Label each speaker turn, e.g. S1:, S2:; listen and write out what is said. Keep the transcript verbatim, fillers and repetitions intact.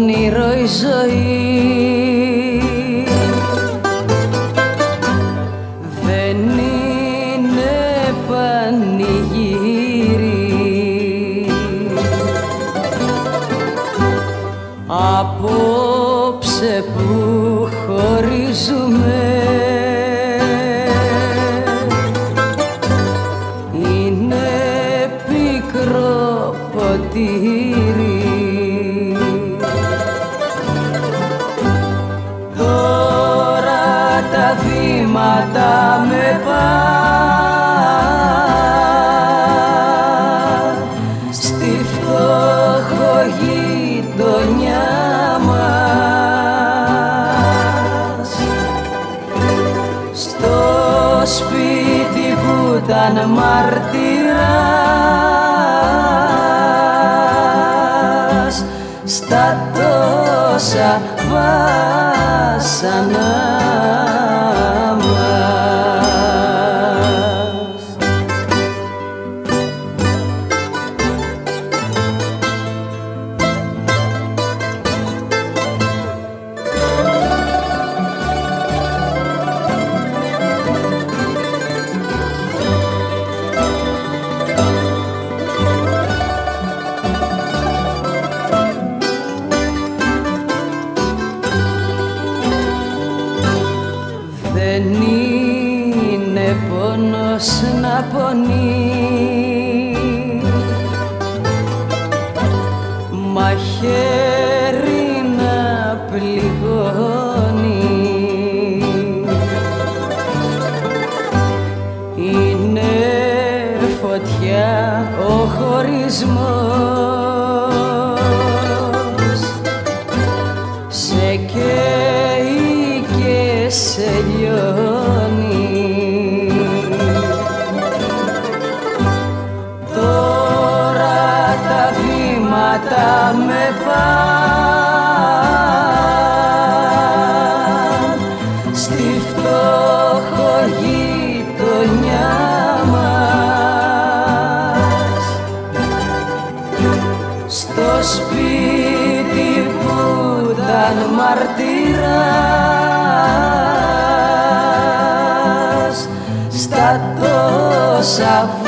S1: όνειρο η ζωή δεν είναι πανηγύρι. Απόψε που χωρίζουμε είναι πικρό ποτήρι. Τώρα τα βήματα με παν στη φτωχογειτονιά μας, στο σπίτι που ήταν μάρτυρας στα τόσα βάσανα μας. Δεν είναι πόνος να πονεί, μα χέρι να πληγώνει. Είναι φωτιά ο χωρισμός, σε καίει και σε λιώνει. Τώρα τα βήματα με παν στη φτωχογειτονιά μας, στο σπίτι που ήταν μαρτυράς στα τόσα